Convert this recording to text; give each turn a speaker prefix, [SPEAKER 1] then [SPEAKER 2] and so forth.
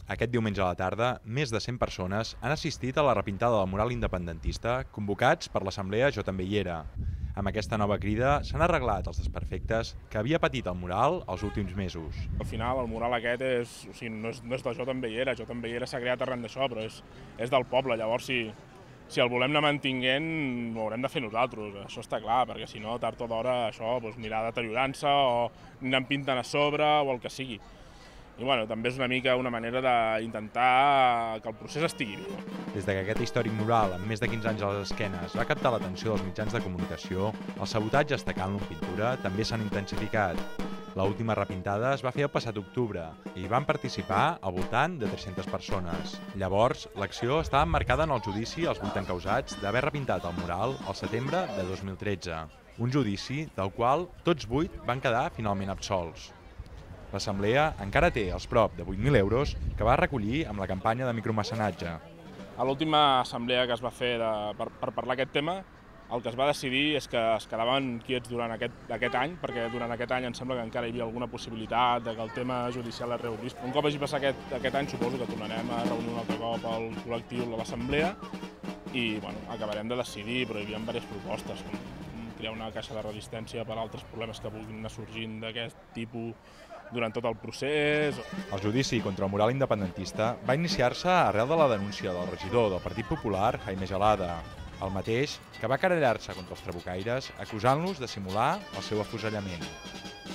[SPEAKER 1] Aquest diumenge a la tarda, més de 100 persones han assistit a la repintada del mural independentista convocats per l'Assemblea Jo també hi era. Amb aquesta nova crida s'han arreglat els desperfectes que havia patit el mural els últims mesos.
[SPEAKER 2] Al final el mural aquest no és de Jo també hi era s'ha creat arran d'això, però és del poble, llavors si el volem anar mantinguent ho haurem de fer nosaltres, això està clar, perquè si no tard o d'hora això anirà deteriorant-se o aniran pintant a sobre o el que sigui. I bueno, també és una mica una manera d'intentar que el procés estigui viu.
[SPEAKER 1] Des que aquest històric mural, amb més de 15 anys a les esquenes, va captar l'atenció dels mitjans de comunicació, els sabotatges tacant-lo en pintura també s'han intensificat. L'última repintada es va fer el passat octubre i hi van participar al voltant de 300 persones. Llavors, l'acció estava emmarcada en el judici als 8 encausats d'haver repintat el mural al setembre de 2013. Un judici del qual tots 8 van quedar finalment absolts. L'Assemblea encara té els prop de 8.000 euros que va recollir amb la campanya de micromecenatge.
[SPEAKER 2] A l'última assemblea que es va fer per parlar aquest tema, el que es va decidir és que es quedaven quiets durant aquest any, perquè durant aquest any em sembla que encara hi havia alguna possibilitat de que el tema judicial es reobrís. Un cop hagi passat aquest any suposo que tornarem a reunir un altre cop el col·lectiu de l'Assemblea i acabarem de decidir, però hi havia diverses propostes, com crear una caixa de resistència per a altres problemes que vulguin anar sorgint d'aquest tipus durant tot el procés.
[SPEAKER 1] El judici contra el mural independentista va iniciar-se arrel de la denúncia del regidor del Partit Popular, Jaime Gelada, el mateix que va querellar-se contra els trabucaires acusant-los de simular el seu afusellament.